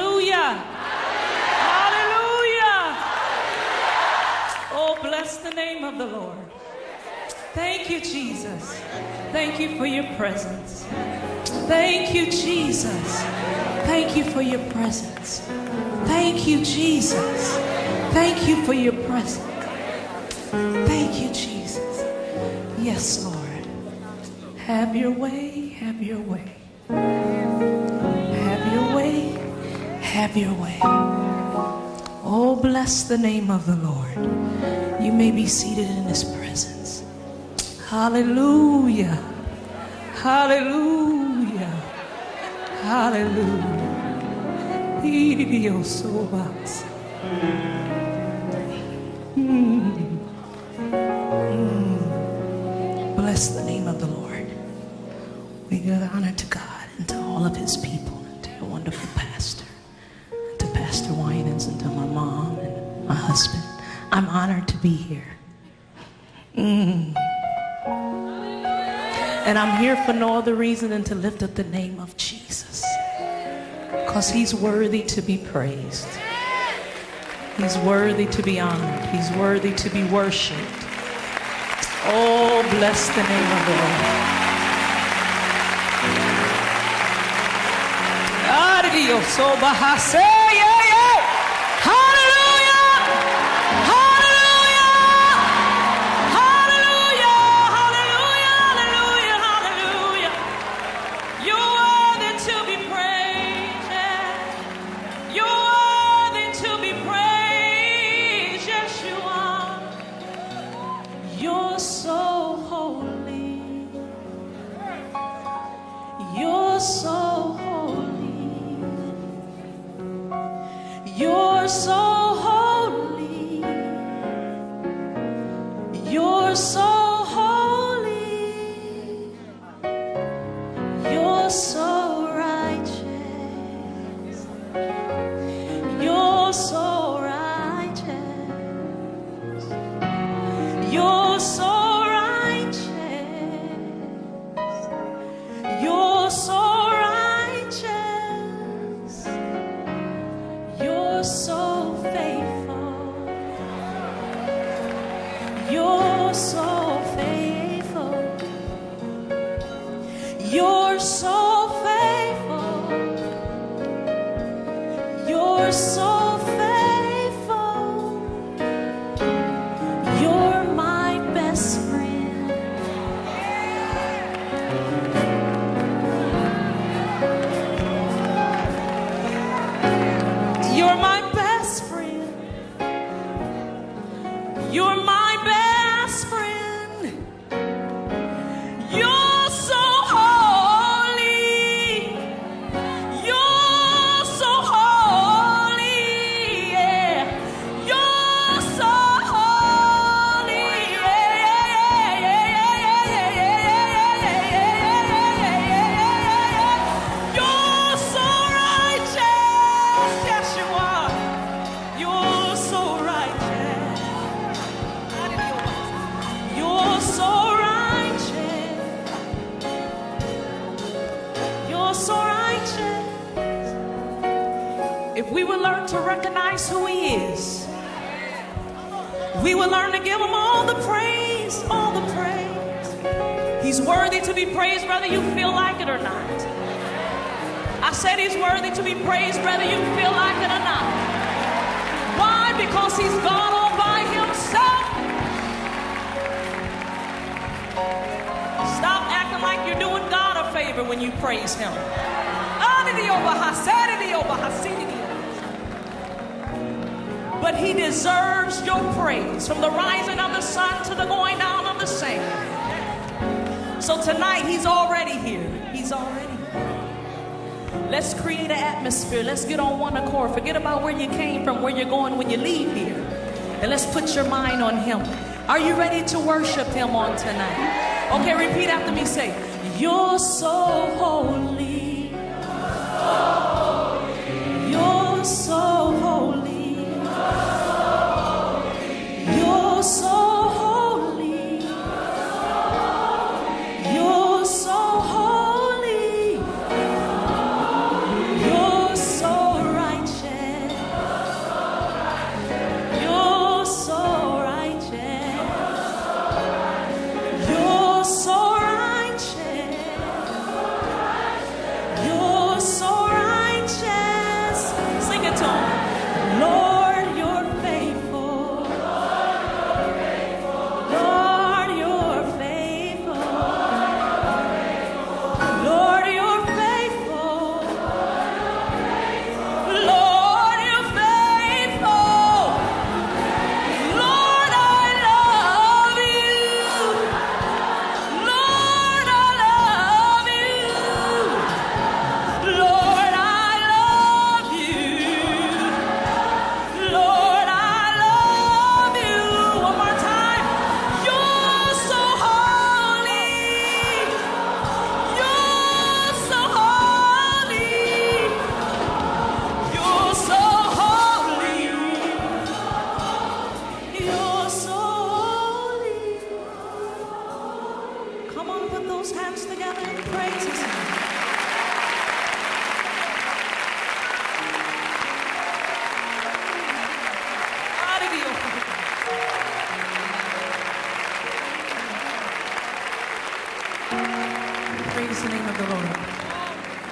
Hallelujah. Hallelujah. Oh, bless the name of the Lord. Thank you, Jesus. Thank you for your presence. Thank you, Jesus. Thank you for your presence. Thank you, Jesus. Thank you for your presence. Thank you, Jesus. Yes, Lord. Have your way, have your way. Have your way, have your way. Oh, bless the name of the Lord. You may be seated in his presence. Hallelujah. Hallelujah. Hallelujah. Bless the name of the Lord. We give honor to God and to all of his people, and to your wonderful pastor, and to Pastor Winans, and to my mom and my husband. I'm honored to be here. And I'm here for no other reason than to lift up the name of Jesus, because he's worthy to be praised. He's worthy to be honored. He's worthy to be worshiped. Oh, bless the name of the Lord. But he deserves your praise from the rising of the sun to the going down of the same. So tonight he's already here. He's already here. Let's create an atmosphere. Let's get on one accord. Forget about where you came from, where you're going when you leave here. And let's put your mind on him. Are you ready to worship him on tonight? Okay, repeat after me. Say, you're so holy. You're so holy. You're so holy. You're so holy. You're so righteous.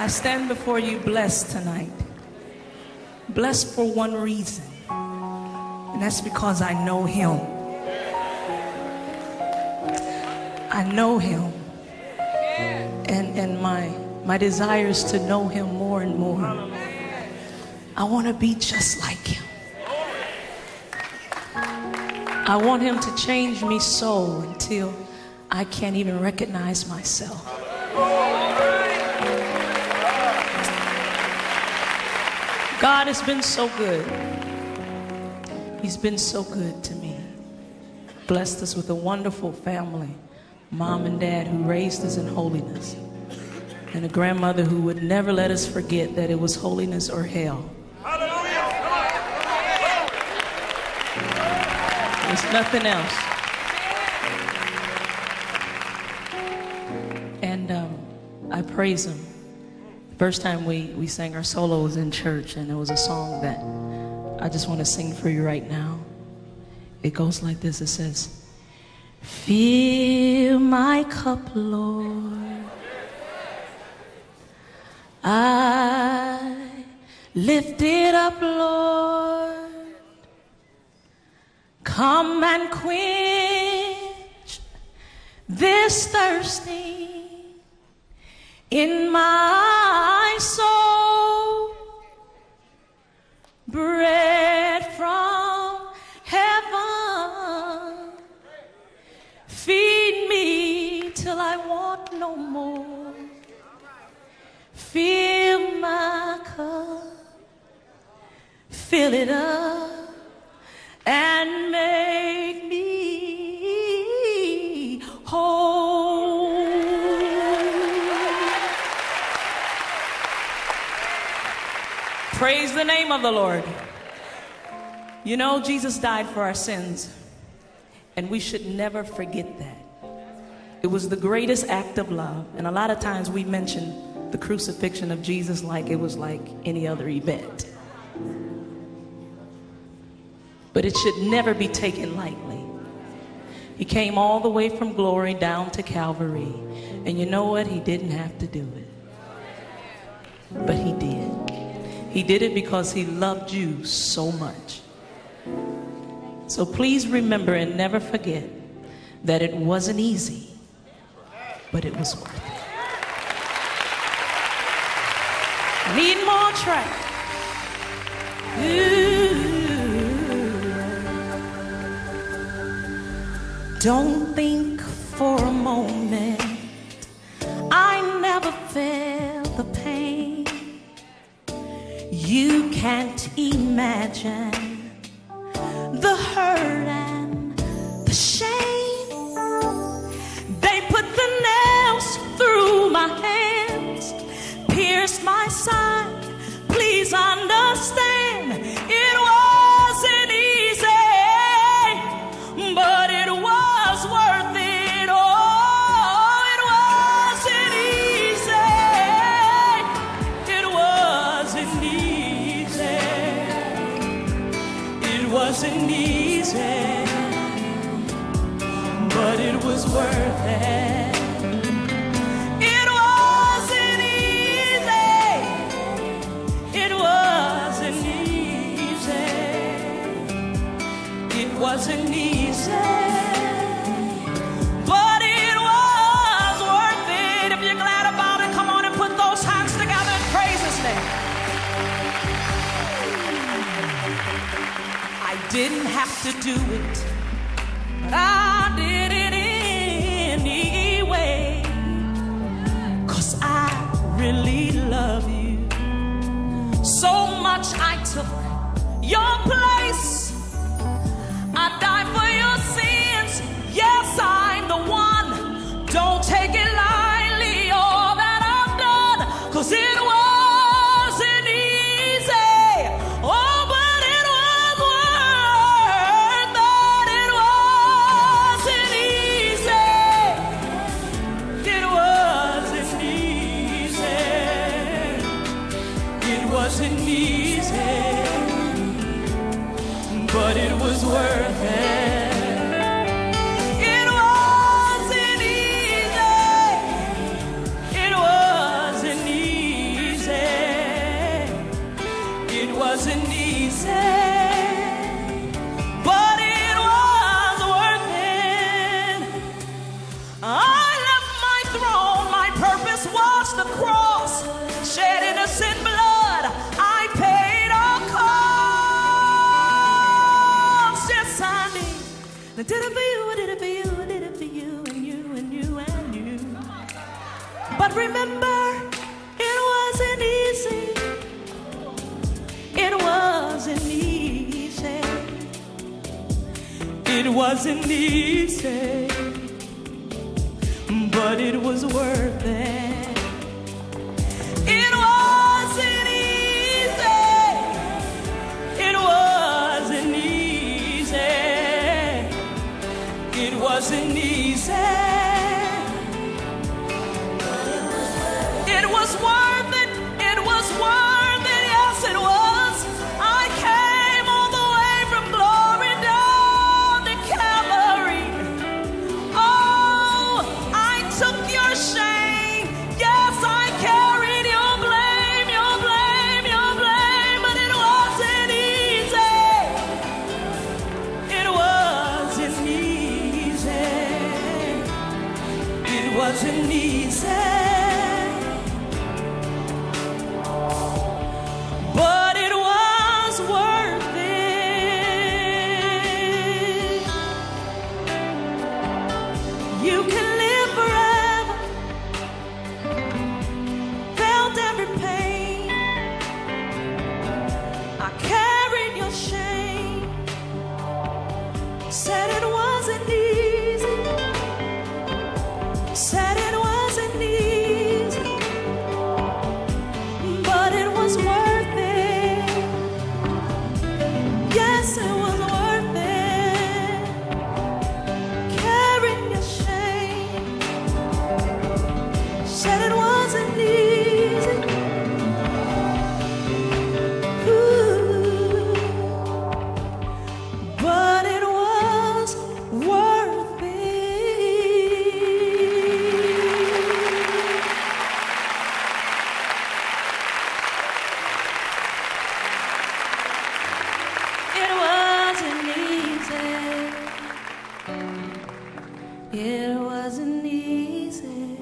I stand before you blessed tonight. Blessed for one reason, and that's because I know him. I know him. And my desire is to know him more and more. I want to be just like him. I want him to change me so until I can't even recognize myself. God has been so good. He's been so good to me. Blessed us with a wonderful family. Mom and dad who raised us in holiness. And a grandmother who would never let us forget that it was holiness or hell. There's nothing else. And I praise him. First time we sang our solos in church, and it was a song that I just want to sing for you right now. It goes like this. It says, fill my cup, Lord. I lift it up, Lord. Come and quench this thirsting in my soul. Bread from heaven, feed me till I want no more. Fill my cup, fill it up, and make me whole. Praise the name of the Lord. You know, Jesus died for our sins, and we should never forget that. It was the greatest act of love, and a lot of times we mention the crucifixion of Jesus like it was like any other event. But it should never be taken lightly. He came all the way from glory down to Calvary. And you know what? He didn't have to do it. But he did. He did it because he loved you so much. So please remember and never forget that it wasn't easy, but it was worth it. I need more track. Don't think for a moment I never felt the pain. You can't imagine the hurt and the shame. They put the nails through my hands, pierced my side. Please understand, it wasn't easy, but it was worth it. Oh, it wasn't easy. It wasn't easy. It wasn't easy, but it was worth it. It wasn't easy. It wasn't easy. It wasn't easy, but it was worth it. If you're glad about it, come on and put those hands together and praise his name. I didn't have to do it, but I did it anyway, 'cause I really love you so much. I took your place. I died for your sins. Yes, I'm the one. Don't take it lightly, all that I've done, 'cause it wasn't easy. Oh, but it was worth it. It wasn't easy. It wasn't easy. It wasn't easy, but it was worth it. It wasn't easy. It wasn't easy. wasn't easy, but it was worth it. I left my throne, my purpose was the cross, shed innocent blood, I paid all costs. Yes, I did. I did it for you, I did it for you, I did it for you, and you, and you, and you. But remember, it wasn't easy. It wasn't easy. It wasn't easy, but it was worth it. It wasn't easy. It wasn't easy. It wasn't easy. It was worth it. It was worth it. Yes, it was. I came all the way from glory down to Calvary. Oh, I took your shame. Yes, I carried your blame, your blame, your blame. But it wasn't easy. It wasn't easy. It wasn't easy. But it was worth it. You can live forever, felt every pain. I carried your shame, said it wasn't easy, said it wasn't easy, but it was worth it. Yes, it was worth it. Carrying your shame, said it wasn't easy. Ooh, but it was worth it. It wasn't easy. It wasn't easy,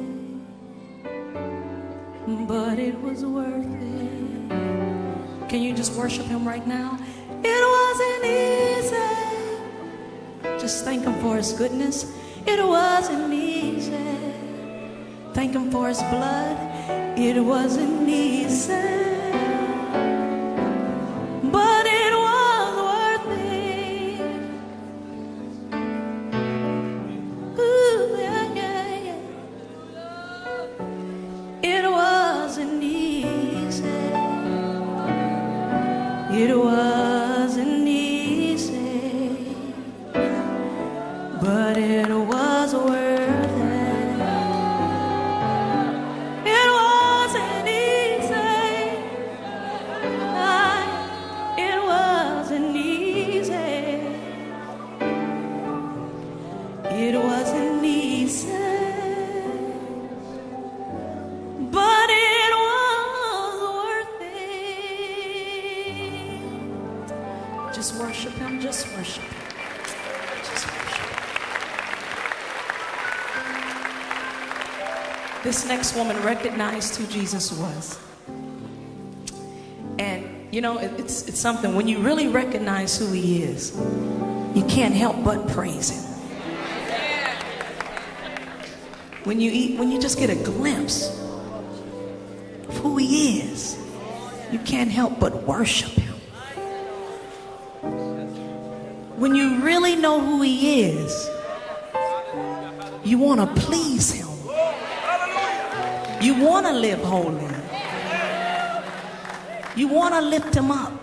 but it was worth it. Can you just worship him right now? It wasn't easy. Just thank him for his goodness. It wasn't easy. Thank him for his blood. It wasn't easy. But it was worth it. Ooh, yeah, yeah, yeah. It wasn't easy. It wasn't easy. But it was worth it. It wasn't easy. It wasn't easy. It wasn't easy. But it was worth it. Just worship him. Just worship him. Just worship him. This next woman recognized who Jesus was. And you know, it's something, when you really recognize who he is, you can't help but praise him. When you just get a glimpse of who he is, you can't help but worship him. When you really know who he is, you want to please him. You want to live holy. You want to lift him up.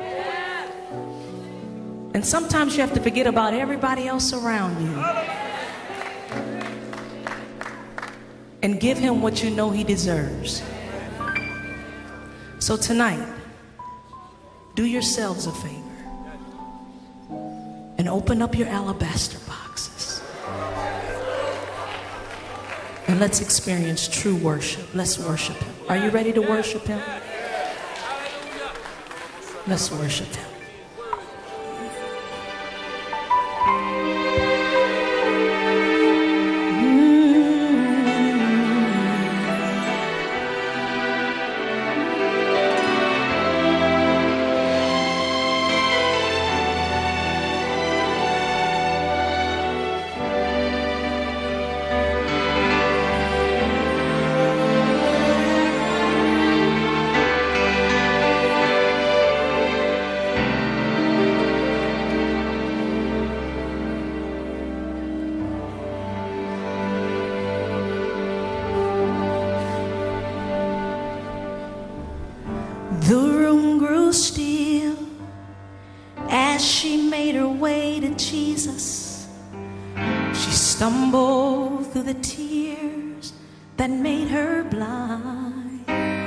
And sometimes you have to forget about everybody else around you and give him what you know he deserves. So tonight, do yourselves a favor and open up your alabaster boxes. And let's experience true worship. Let's worship him. Are you ready to worship him? Let's worship him. The room grew still as she made her way to Jesus. She stumbled through the tears that made her blind.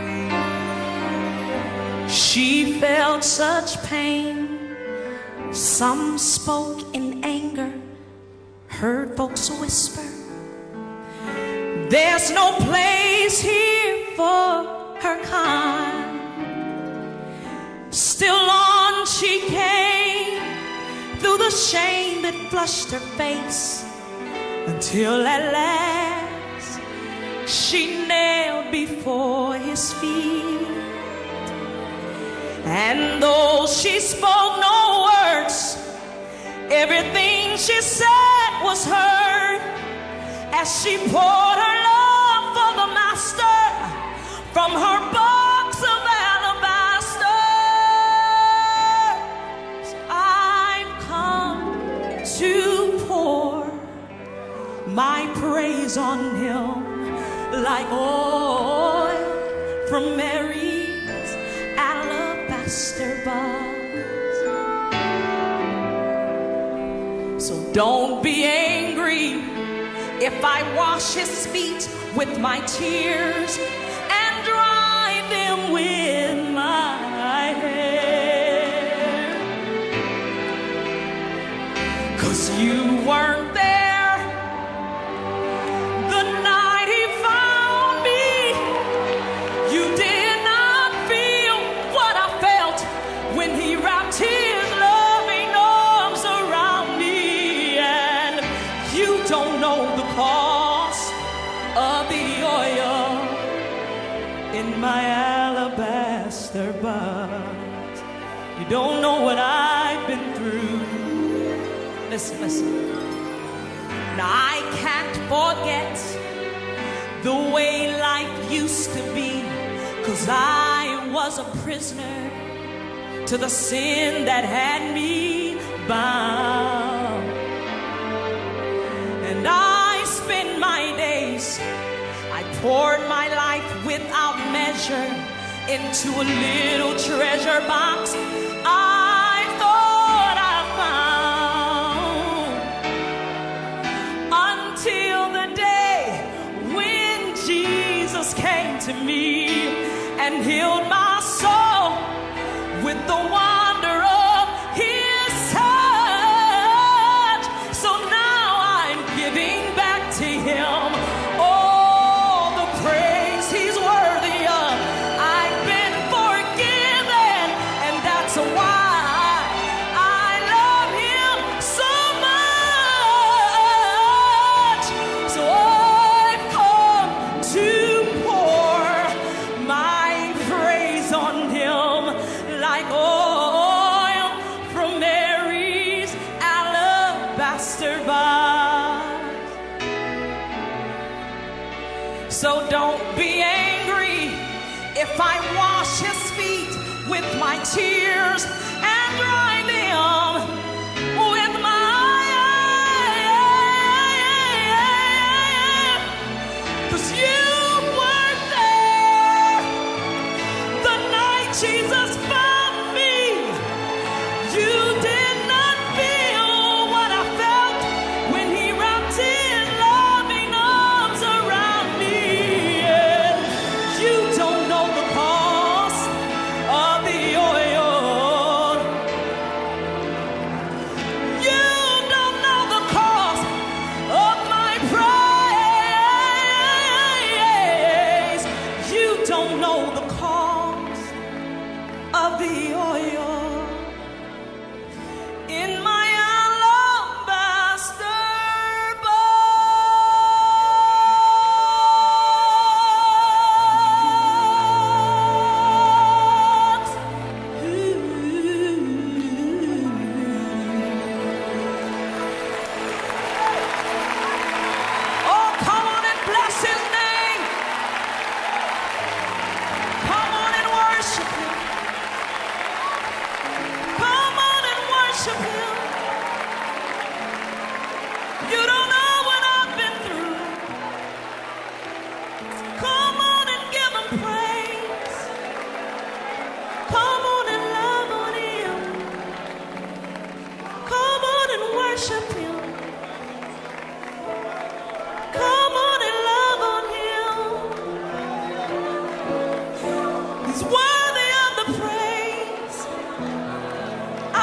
She felt such pain. Some spoke in anger, heard folks whisper, "There's no place here for her kind." Still on she came through the shame that flushed her face, until at last she knelt before his feet. And though she spoke no words, everything she said was heard, as she poured her love for the master from her box of alabaster. I've come to pour my praise on him like oil from Mary's alabaster box. So don't be angry if I wash his feet with my tears and dry them with my hair. 'Cause you weren't there the night he found me. You did not feel what I felt when he wrapped his loving arms around me. And you don't know the cost of the oil in my alabaster box. You don't know what I've been through. Listen, listen. Now I can't forget the way life used to be, 'cause I was a prisoner to the sin that had me bound. And I spent my days, I poured my life without measure into a little treasure box I thought I found, until the day when Jesus came to me and healed my soul with the wonder of his touch. So now I'm giving back to him all the praise he's worthy of. I've been forgiven, and that's why I love him so much. So I've come to pour my praise on him like oil from Mary's alabaster box. So don't be angry if I wash his feet with my tears and dry them with my hair. 'Cause you weren't there the night Jesus found me. You did not feel what I felt when he wrapped his loving arms around me. And you don't know the cost of the oil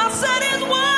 I said his word